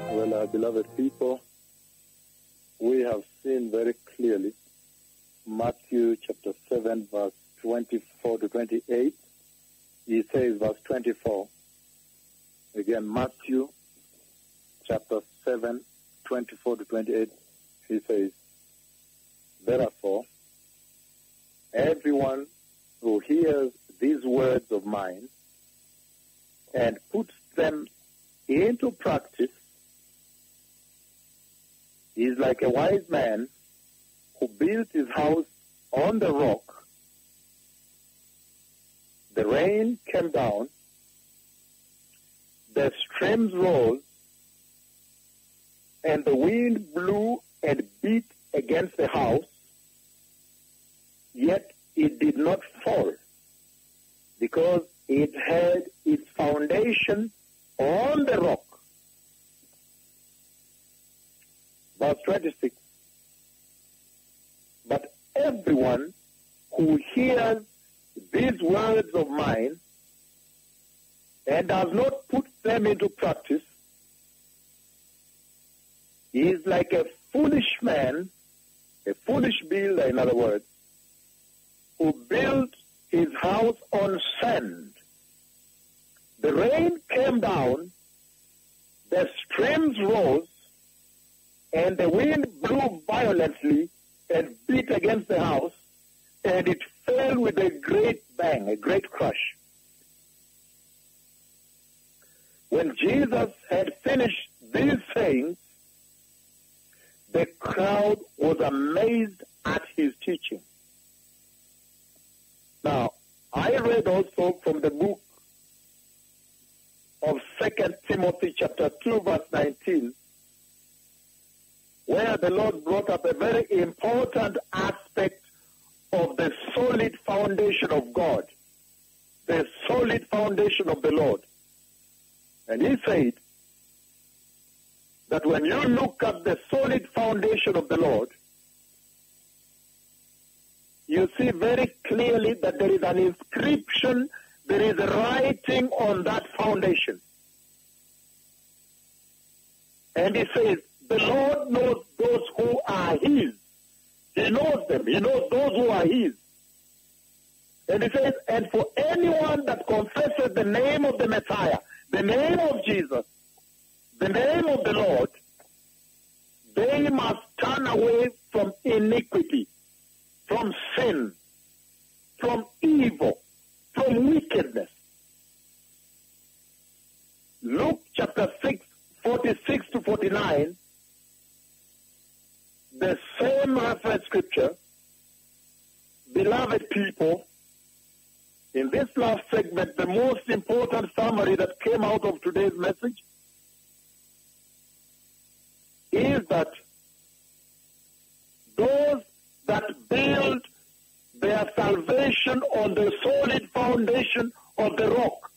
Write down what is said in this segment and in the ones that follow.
Well, our beloved people, we have seen very clearly Matthew chapter 7, verse 24 to 28. He says, verse 24. Again, Matthew chapter 7, 24 to 28. He says, therefore, everyone who hears these words of mine and puts them into practice is like a wise man who built his house on the rock. The rain came down, the streams rose, and the wind blew and beat against the house, yet it did not fall, because it had its foundation on the rock. Verse 26. But everyone who hears these words of mine and does not put them into practice is like a foolish man, a foolish builder, in other words, who built his house on sand. The rain came down, the streams rose, and the wind blew violently and beat against the house, and it fell with a great bang, a great crash. When Jesus had finished these sayings, the crowd was amazed at his teaching. Now, I read also from the book of 2 Timothy chapter 2, verse 19, where the Lord brought up a very important aspect of the solid foundation of God, the solid foundation of the Lord. And he said that when you look at the solid foundation of the Lord, you see very clearly that there is an inscription, there is a writing on that foundation. And he says, the Lord knows those who are his. He knows them. He knows those who are his. And he says, and for anyone that confesses the name of the Messiah, the name of Jesus, the name of the Lord, they must turn away from iniquity, from sin, from evil, from wickedness. Luke chapter 6, 46 to 49, the same reference scripture. Beloved people, in this last segment, the most important summary that came out of today's message is that those that build their salvation on the solid foundation of the rock,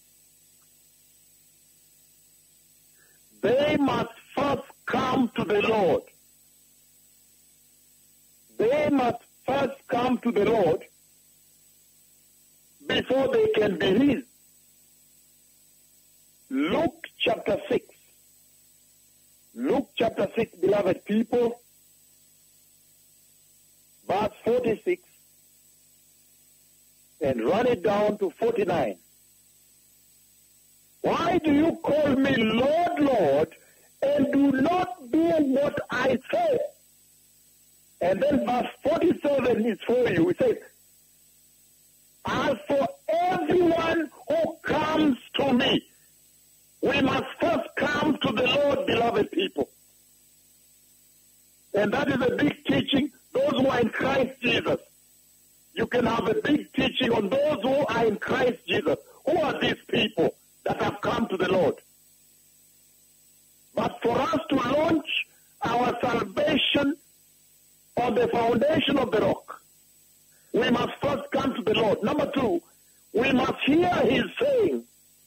they must first come to the Lord. They must first come to the Lord before they can be his. Luke chapter 6. Luke chapter 6, beloved people, verse 46, and run it down to 49. Why do you call me Lord, Lord, and do not do what I say? And then verse 47 is for you. It says, as for everyone who comes to me, we must first come to the Lord, beloved people. And that is a big teaching. Those who are in Christ Jesus. You can have a big teaching on those who are in Christ Jesus. Who are these people that have come to the Lord? But for us to launch our salvation on the foundation of the rock, we must first come to the Lord. Number two, we must hear his saying.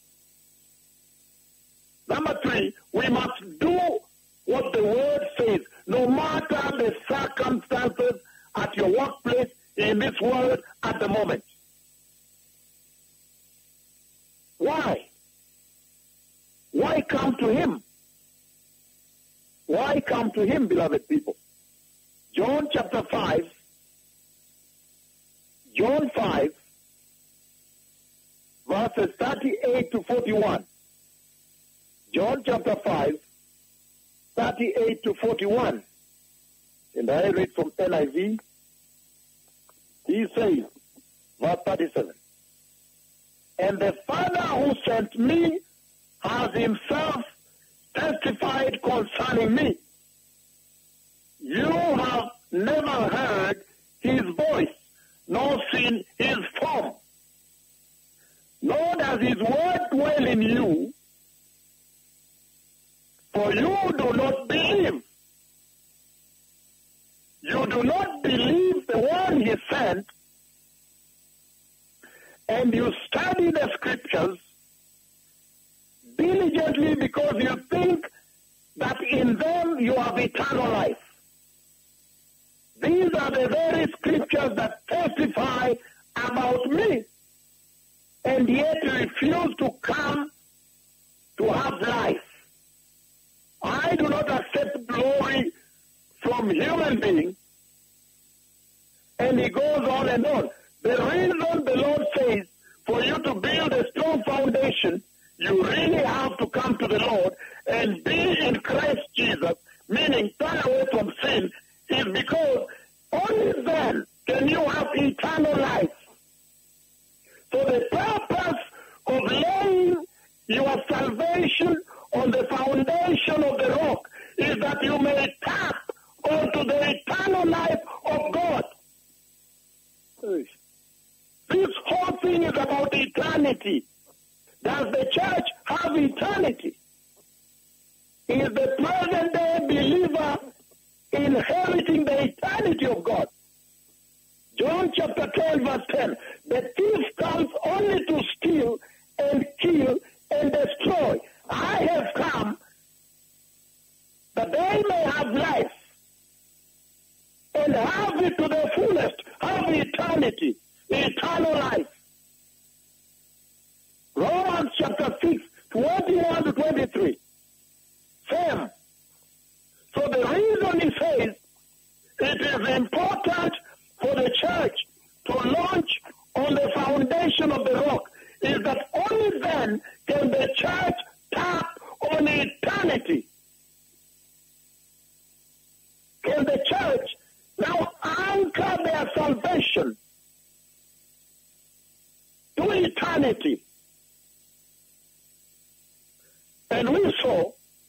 Number three, we must do what the word says, no matter the circumstances at your workplace, in this world at the moment. Why? Why come to him? Why come to him, beloved people? John chapter 5, John 5, verses 38 to 41. John chapter 5, 38 to 41. And I read from NIV. He says, verse 37, and the Father who sent me has himself testified concerning me. You have never heard his voice, nor seen his form. Nor does his word dwell in you, for you do not believe. You do not believe the one he sent, and you study the scriptures diligently because you think that in them you have eternal life. These are the very scriptures that testify about me, and yet you refuse to come to have life. I do not accept glory from human beings. And he goes on and on. The reason the Lord says for you to build a strong foundation, you really have to come to the Lord and be in Christ Jesus, meaning turn away from sin, is because only then can you have eternal life. So the purpose of laying your salvation on the foundation of the rock is that you may tap onto the eternal life of God. This whole thing is about eternity. Does the church have eternity? Is the present-day believer inheriting the eternity of God? John chapter 12, verse 10, the thief comes only to steal and kill and destroy. I have come that they may have life and have it to the fullest, have eternity, eternal life. Romans chapter 6, 21 to 23. Same. So the reason he says it is important for the church to launch on the foundation of the rock is that only then can the church tap on eternity. Can the church now anchor their salvation to eternity? And we saw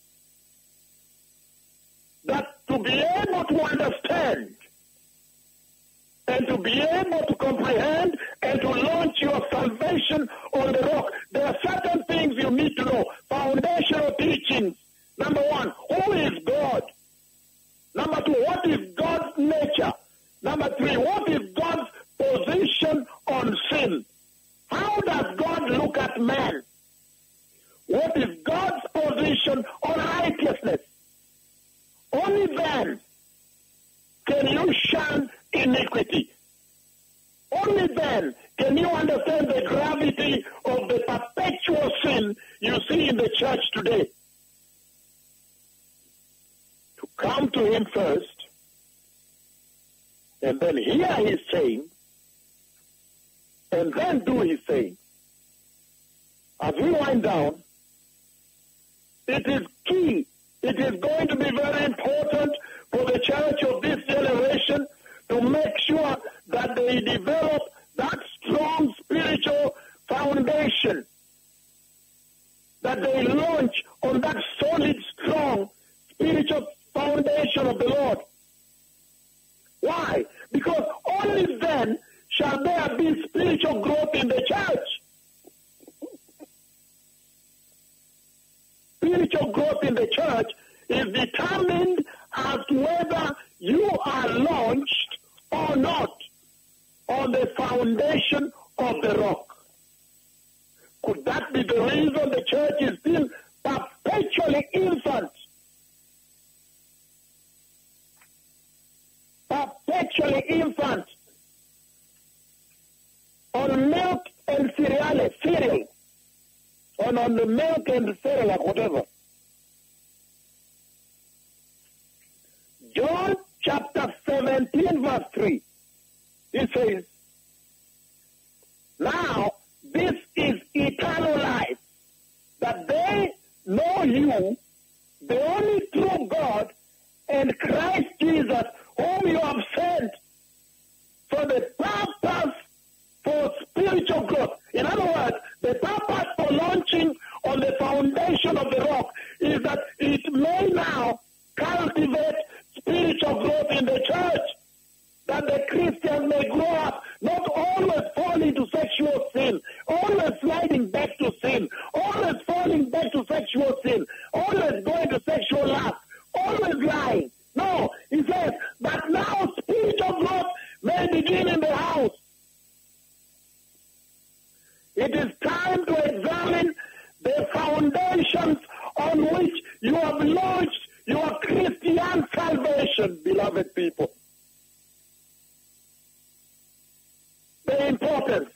that to be able to understand and to be able to comprehend and to launch your salvation on the rock, there are certain things you need to know. Foundational teachings. Number one, who is God? Number two, what is God's nature? Number three, what is God's position on sin? How does God look at man? What is God's position on righteousness? Only then can you shun iniquity. Only then can you understand the gravity of the perpetual sin you see in the church today. To come to him first, and then hear his saying, and then do his saying. As we wind down, it is key. It is going to be very important for the church of this generation to make sure that they develop that strong spiritual foundation, that they launch on that solid, strong spiritual foundation of the Lord. Why? Because only then shall there be spiritual growth in the church. Spiritual growth in the church is determined as to whether you are launched or not on the foundation of the rock. Could that be the reason the church is still perpetually infant? Perpetually infant on milk and cereal, on the milk and cereal, whatever. chapter 17, verse 3. It says, now this is eternal life, that they know you, the only true God, and Christ Jesus, whom you have sent for the purpose for spiritual growth. In other words, the purpose for launching on the foundation of the rock is that it may now cultivate spiritual growth in the church, that the Christians may grow up, not always fall into sexual sin, always sliding back to sin, always falling back to sexual sin, always going to sexual lust, always lying. No, he says, but now spiritual growth may begin in the house. It is time to examine the foundations on which you have launched your Christian salvation, beloved people. The importance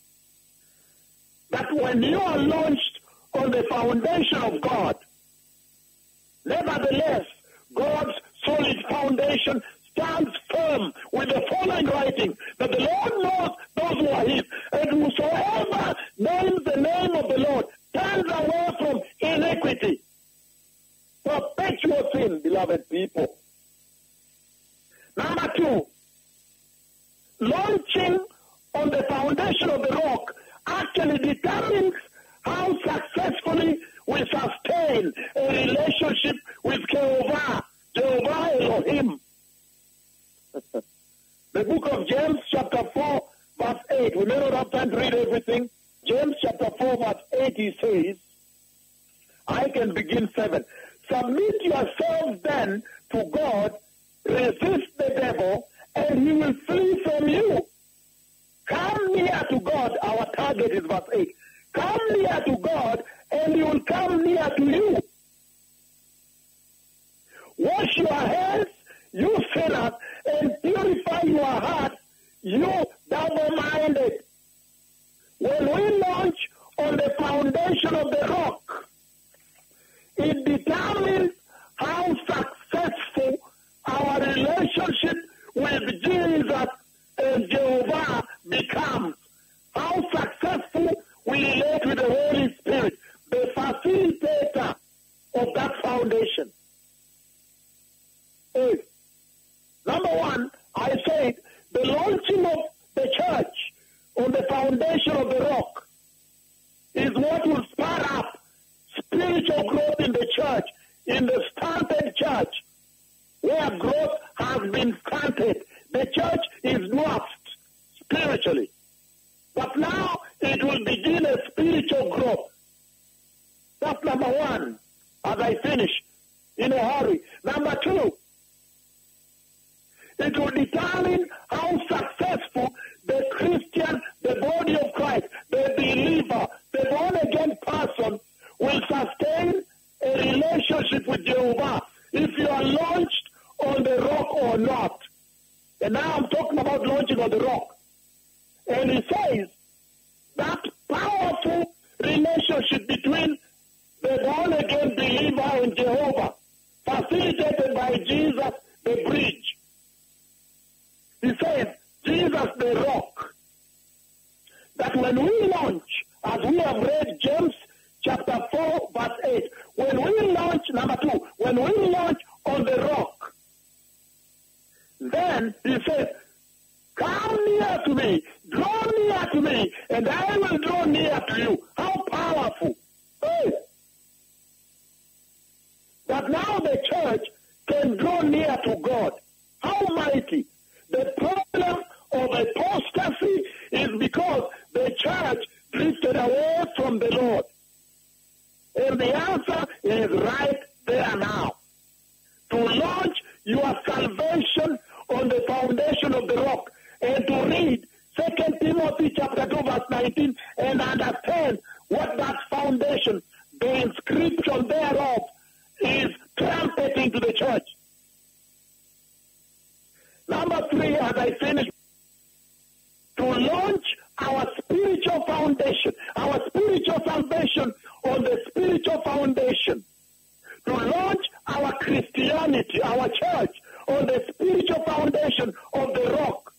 that when you are launched on the foundation of God, nevertheless, God's solid foundation stands firm with the following writing, that the Lord knows those who are his, and whosoever names the name of the Lord turns away from iniquity. Perpetual sin, beloved people. Number 2, launching on the foundation of the rock actually determines how successfully we sustain a relationship with Jehovah Elohim. The book of James chapter 4 verse 8. We may not have time to read everything. James chapter 4 verse 8, he says, I can begin 7. Submit yourselves then to God, resist the devil, and he will flee from you. Come near to God. Our target is verse 8. Come near to God, and he will come near to you. Wash your hands, you sinners, and purify your heart, you double-minded. When we launch on the foundation of the rock, it determines how successful our relationship with Jesus and Jehovah becomes. How successful we relate with the Holy Spirit, the facilitator of that foundation. Number 1, I said, the launching of the church on the foundation of the rock is what will spur up spiritual growth in the church, in the stunted church, where growth has been stunted. The church is dwarfed spiritually. But now it will begin a spiritual growth. That's number 1, as I finish in a hurry. Number 2, it will determine how successful the Christian, the body of Christ, the believer, the born-again person will sustain a relationship with Jehovah, if you are launched on the rock or not. And now I'm talking about launching on the rock. And he says that powerful relationship between the born-again believer and Jehovah, facilitated by Jesus, the bridge. He says, Jesus the rock, that when we launch, as we have read James chapter 4 verse 8, when we launch, number 2, when we launch on the rock, then he says, come near to me, draw near to me, and I will draw near to you. How powerful. Hey. But now the church can draw near to God. How mighty. The problem of apostasy is because the church drifted away from the Lord. And the answer is right there now. To launch your salvation on the foundation of the rock, and to read 2 Timothy chapter 2 verse 19 and understand what that foundation, the inscription thereof, is trumpeting to the church. Number 3, as I finish, to launch our spiritual foundation, our spiritual salvation on the spiritual foundation, to launch our Christianity, our church, on the spiritual spiritual foundation of the rock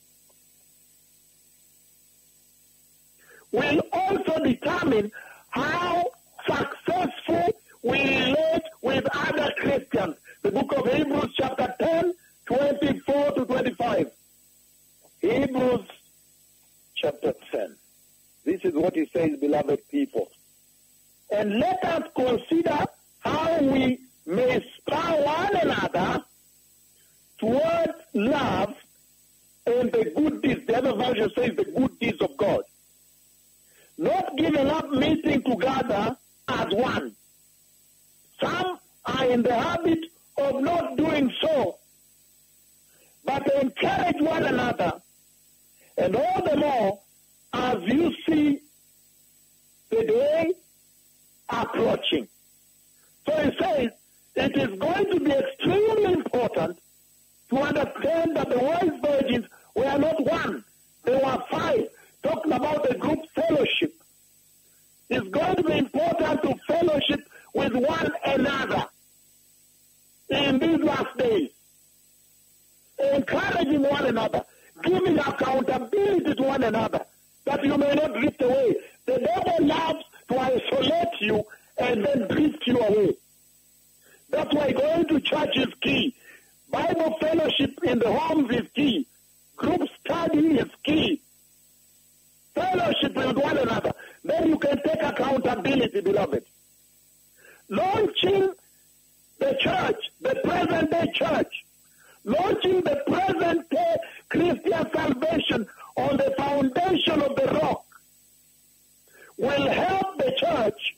will also determine how successful we relate with other Christians. The book of Hebrews chapter 10, 24 to 25. Hebrews chapter 10. This is what he says, beloved people. And let us consider how we may spur one another towards love and the good deeds. The other version says the good deeds of God. Not giving up meeting together as one. Some are in the habit of not doing so, but encourage one another, and all the more as you see the day approaching. So he says it is going to be extremely important to understand that the wise virgins were not one, they were five, talking about the group fellowship. It's going to be important to fellowship with one another in these last days. Encouraging one another, giving accountability to one another, that you may not drift away. The devil loves to isolate you and then drift you away. That's why going to church is key. Bible fellowship in the homes is key. Group study is key. Fellowship with one another. Then you can take accountability, beloved. Launching the church, the present-day church, launching the present-day Christian salvation on the foundation of the rock will help the church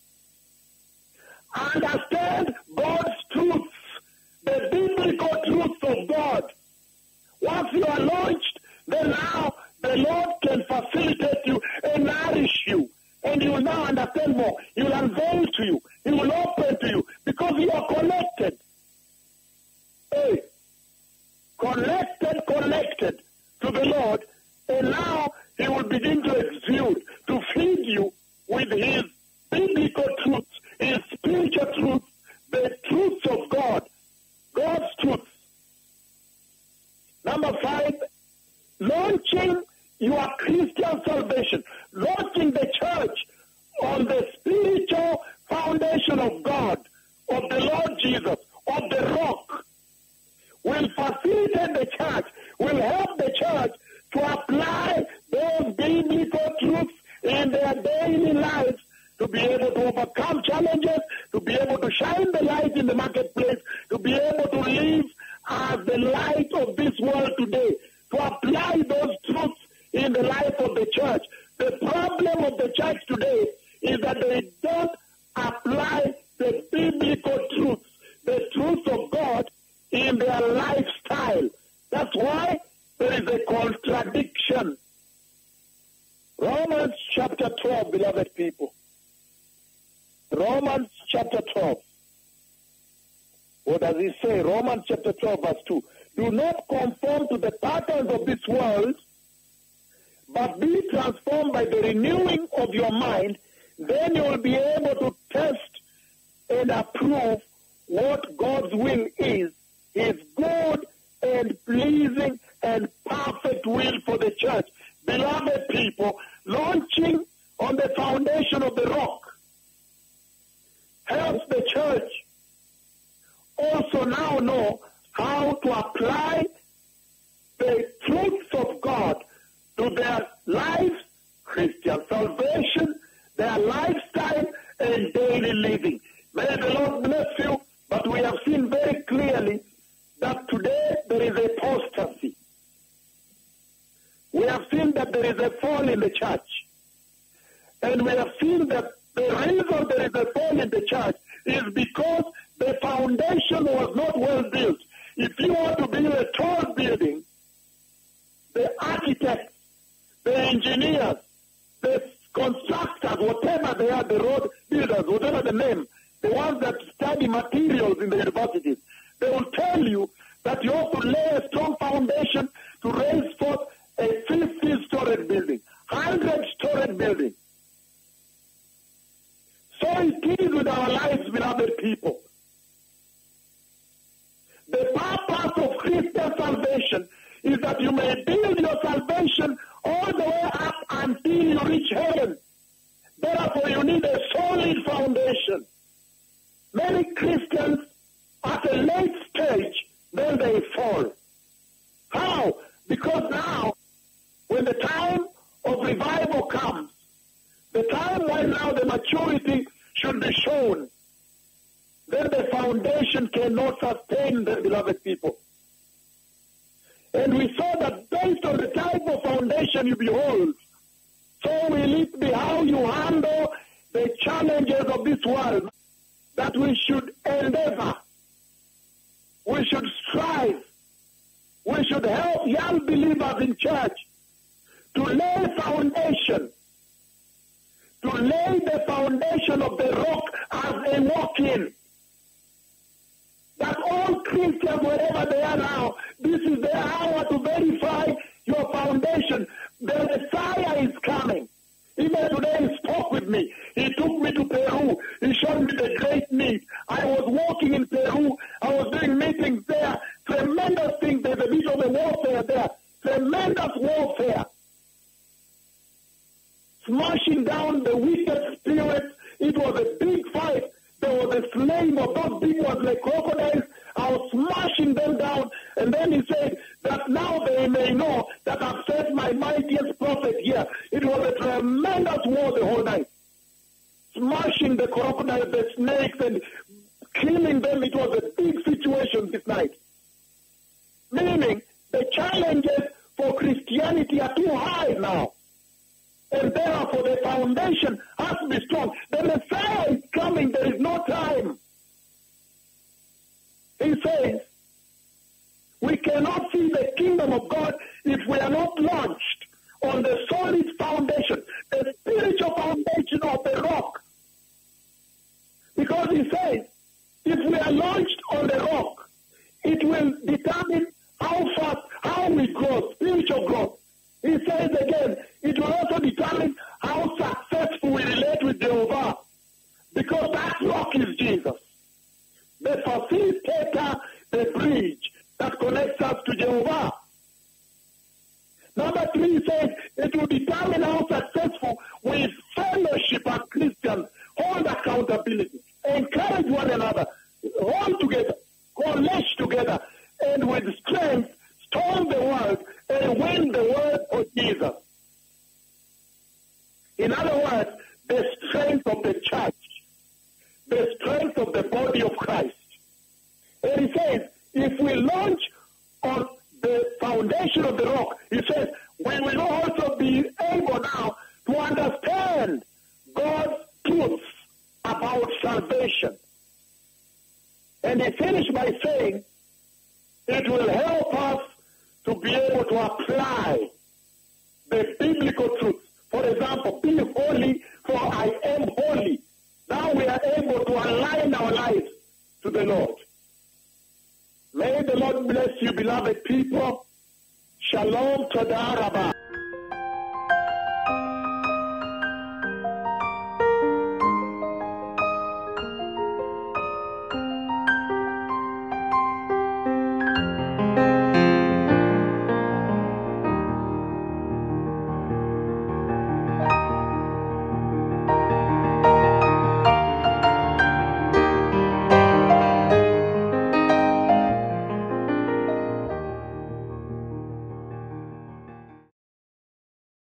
understand God's truths, the biblical truths of God. Once you are launched, then now the Lord can facilitate you and nourish you. And you will now understand more. He will unveil to you. He will open to you because you are connected. Hey, connected to the Lord. And now He will begin to exude, to feed you with His biblical truths, His spiritual truths, the truths of God, God's truths. Number 5, launching your Christian salvation, launching the church on the spiritual foundation of God, of the Lord Jesus, of the rock, will facilitate the church, will help the church to apply those biblical truths in their daily lives, to be able to overcome challenges, to be able to shine the light in the marketplace, to be able to live as the light of this world today, to apply those truths in the life of the church. The problem of the church today is that they don't apply the biblical truths, the truths of God in their lifestyle. That's why there is a contradiction. Romans chapter 12, beloved people. Romans chapter 12. What does he say? Romans chapter 12, verse 2. Do not conform to the patterns of this world, but be transformed by the renewing of your mind. Then you will be able to test and approve what God's will is, His good and pleasing and perfect will for the church. Beloved people, launching on the foundation of the rock helps the church also now know how to apply the truths of God to their lives, Christian salvation, their lifestyle, and daily living. May the Lord bless you, but we have seen very clearly that today there is apostasy. We have seen that there is a fall in the church. And we have seen that the reason there is a fall in the church is because the foundation was not well built. If you want to build a tall building, the architects, the engineers, the constructors, whatever they are, the road builders, whatever the name, the ones that study materials in the universities, they will tell you that you have to lay a strong foundation to raise forth a 50-story building, 100-story building. So it is with our lives, beloved people. The purpose of Christian salvation is that you may build your salvation all the way up until you reach heaven. Therefore, you need a solid foundation. Many Christians, at a late stage, then they fall. How? Because now, when the time of revival comes, the time when now the maturity should be shown, then the foundation cannot sustain the beloved people. And we saw that based on the type of foundation you behold, so will it be how you handle the challenges of this world that we should endeavor, we should strive, we should help young believers in church to lay foundation, to lay the foundation of the rock as they walk in. That all Christians, wherever they are now, this is their hour to verify your foundation. The Messiah is coming. Even today he spoke with me. He took me to Peru. He showed me the great need. I was walking in Peru. I was doing meetings there. Tremendous things. There's a bit of a warfare there. Tremendous warfare. Smashing down the wicked spirits. It was a big fight. There was a slaying of those big ones like crocodiles. I was smashing them down. And then he said that now they may know that I've sent my mightiest prophet here. It was a tremendous war the whole night. Smashing the crocodiles, the snakes, and killing them. It was a big situation this night. Meaning the challenges for Christianity are too high now. And therefore the foundation has to be strong. The Messiah is coming. There is no time. He says, we cannot see the kingdom of God if we are not launched on the solid foundation, the spiritual foundation of the rock. Because he says, if we are launched on the rock, it will determine how fast, how we grow, spiritual growth. He says again, it will also determine how successful we relate with Jehovah. Because that rock is Jesus. The facilitator, the bridge that connects us to Jehovah. Number 3 says, it will determine how successful we fellowship as Christians, hold accountability, encourage one another, hold together, coalesce together, and with strength, storm the world and win the world for Jesus. In other words, the strength of the church, the strength of the body of Christ. And he says, if we launch on the foundation of the rock, he says, we will also be able now to understand God's truths about salvation. And he finished by saying, it will help us to be able to apply the biblical truth. For example, be holy, for I am holy. Now we are able to align our lives to the Lord. May the Lord bless you, beloved people. Shalom, Todah Rabbah.